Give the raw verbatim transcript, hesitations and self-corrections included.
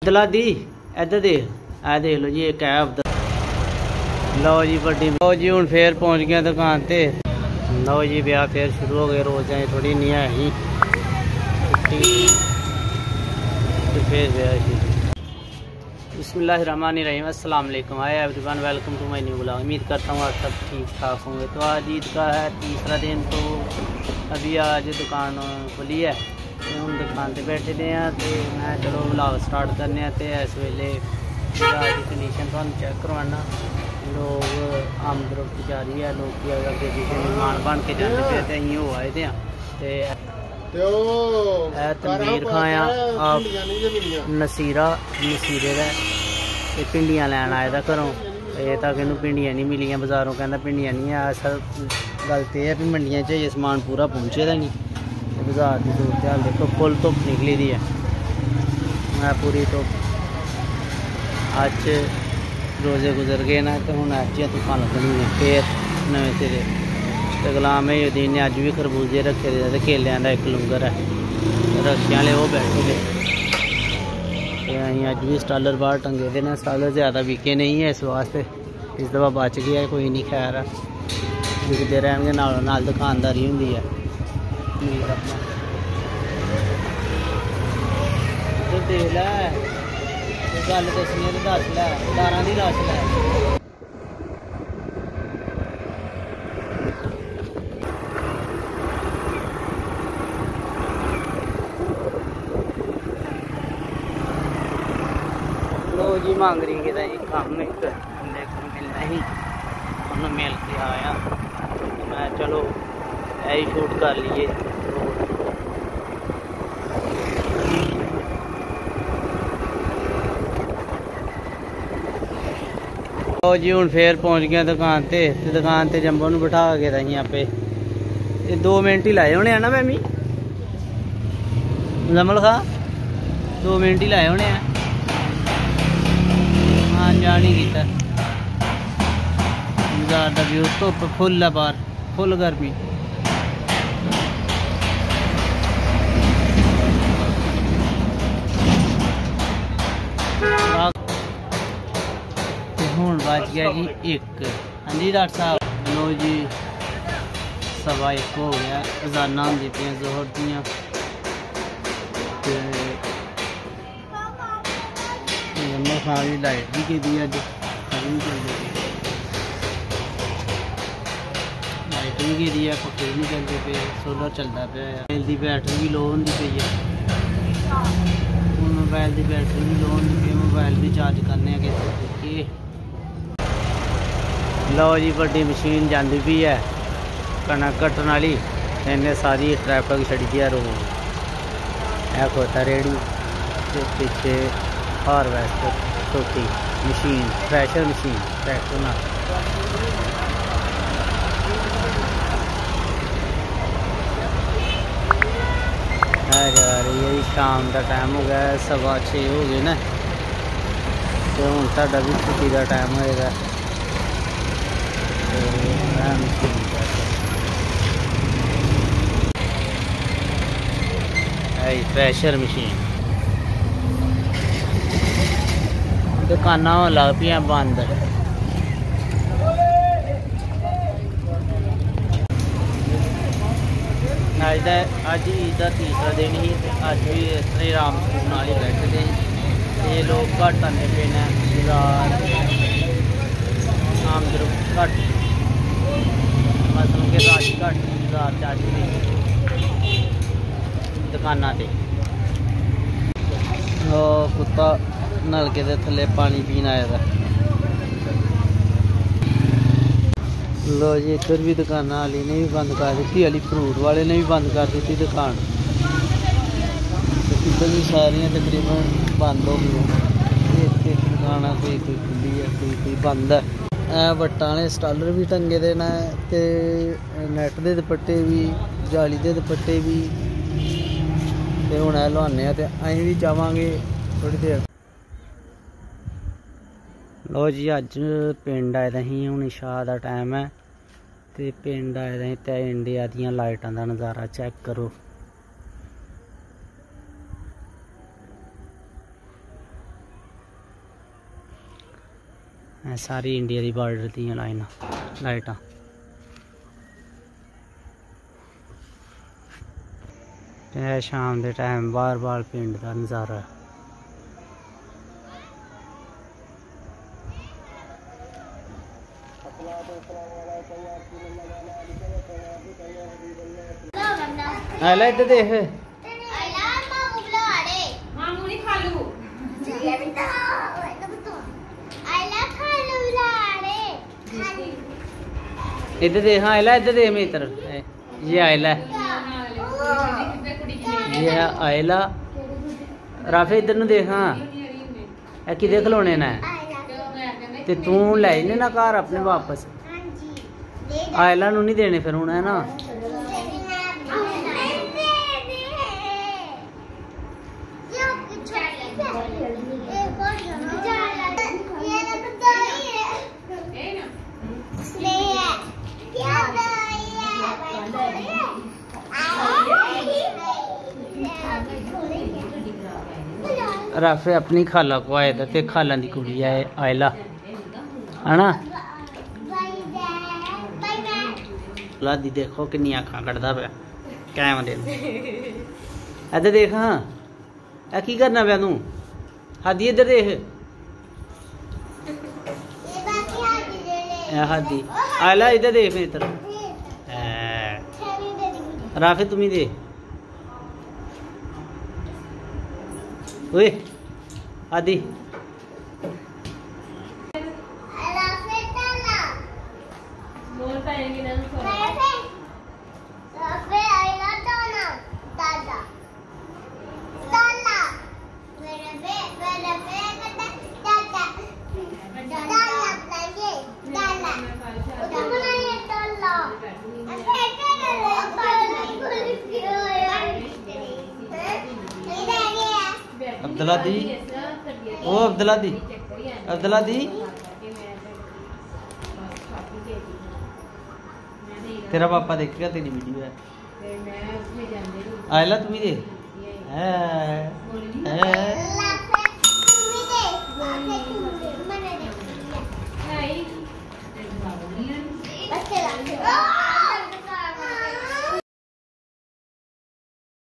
दला दी इधर देख ए देख लो जी एक कैब लो जी बड़ी लो जी हूँ फिर पहुँच गया दुकान पे। लो जी ब्याह फिर शुरू हो गए रोज़ थोड़ी नहीं है ही फिर ब्याह बिस्मिल्लाहिर्रहमानिर्रहीम अस्सलाम वालेकुम hi everyone welcome to my new blog. उम्मीद करता हूँ आप सब ठीक ठाक होंगे। तो आज ईद का है तीसरा दिन तो अभी आज दुकान खुली है तो हम दुकान पे बैठे दे हैं तो मैं चलो ब्लॉग स्टार्ट करने तो इस वेले की कंडीशन तो चेक करवाना। लोग आमद रोटी जा रही है लोग अगे पीछे मेहमान बन के जाते पे तो अं हो आए थे तनवीर खाया आप नसीरा नसीरे का भिंडियां लैन आए दा घरों ये तक इन भिंडियां नहीं मिलियां बाजारों कहता भिंडियां नहीं है। असल गल तो यह है भी मंडियां च ये समान पूरा पहुँचे दा नहीं बाजार की सूरत हाल देखो फुल धुप्प निकली दी है मैं पूरी धुप्प अज रोजे गुजर गए ना तो हूँ अज धुप्पां लगनी है फिर नवे सिरे तो गुलाम उद्दीन ने अज भी खरबूजे रखे दे तो केलियां का एक लंगर है रखे वाले वो बैठे दे अं अज भी स्टालर बाहर टंगे दे ने स्टालर ज़्यादा बिके नहीं है इस वास्ते इस दफा बच गया है कोई नहीं खैर बिकते रहने नालों नाल दुकानदारी होंदी है। देख लै गल दसनी तो दस लै दारां दी दस लै लो जी मांग रही कि जी कम एक बंदे को मिलना ही उन्होंने मिल के आया तो मैं चलो यही शूट कर लिए। लो जी हूँ फिर पहुँच गया दुकान पे तो दुकान पे जंबो नूं बिठा के था यहाँ पे ये दो मिनट ही लाए होने हैं ना मैमी मुजम्मल खा दो मिनट ही लाए होने हैं हाँ जान ही किया बाजार का व्यू धुप्प फुल है बाहर फुल गर्मी हूँ बज गया जी एक हाँ जी डॉक्टर साहब लो जी सवा एक हो गया अजाना होंदी पियां जोहर दियां जम्मू खान की लाइट भी की अज अभी चलती लाइट भी गिरी है पक्के नहीं चलते पे सोलर चलता पे मोबाइल की बैटरी भी लो होंदी पई है हूँ मोबाइल की बैटरी भी लो होंदी पई मोबाइल भी चार्ज करने के लो जी बड़ी मशीन जाती भी है कणक कट्टन वाली इन्हें सारी ट्रैफिक छड़ी दी है रोड है खोता रेड़ी के पीछे हारवेस्टर छोटी मशीन थ्रैशर मशीन ट्रैक्टर ना है यार यही शाम का टाइम हो गया सवा छे हो गए ना तो हूँ साडा भी छुट्टी का टाइम होएगा। थ्रैशर मशीन दुकाना लग पियां बंद अज अज ईद का तीसरा दिन ही अज भी इस तरह राम स्कूल नाल ही बैठे थे ये लोग घट आते पे ने बाजार आमद घट मतलब कि रश घट बाजार चज भी दुकाना ते कुत्ता नलके के थले पानी पीन आया। लो जी इधर भी दुकान वाली ने भी बंद कर दी अली फ्रूट वाले ने भी बंद कर दी दुकान इधर भी सारियां तकरीबन बंद हो गई दुकान कोई कोई खुली है कोई कोई बंद है। वट्टां वाले स्टालर भी टंगे दे ने ते नैट के दुपट्टे भी जाली के दुपट्टे भी तो हूँ लुआने तो अं भी जावांगे थोड़ी देर। लो जी अज पिंड आए ही हूँ शाह का टाइम है तो पिंड आए तो इंडिया दियां लाइटां का नज़ारा चेक करो सारी इंडिया की बॉर्डर दी लाइन लाइट शाम के टाइम बार बार पिंड का नज़ारा। आला इधर देख इधर देख। हाँ आयला इधर देख मेरी तरफ। ये आयला है, ये है आयला। राफे इधर नु देख। हाँ ए किदे खिलौने ने ते तू लै ने ना घर अपने वापस। आयला नु नहीं देने फिर हूं है ना। राफे अपनी खाला को आए थे, खाला की कुड़ी है आयला है ना। लादी देखो किन्नी अखा कटदा पे कैमरे इधर देख। हाँ ए की करना पे तू? हादी इधर देख। हादी आयला इधर देख मेरी तरफ। राफे तुम ही दे। ओए आदि अब्दुल्ला दी। ओ अब्दुल्ला दी, अब्दुल्ला दी तेरा पापा देखेगा तेरी वीडियो है। आयला तुम ही दे। है, है।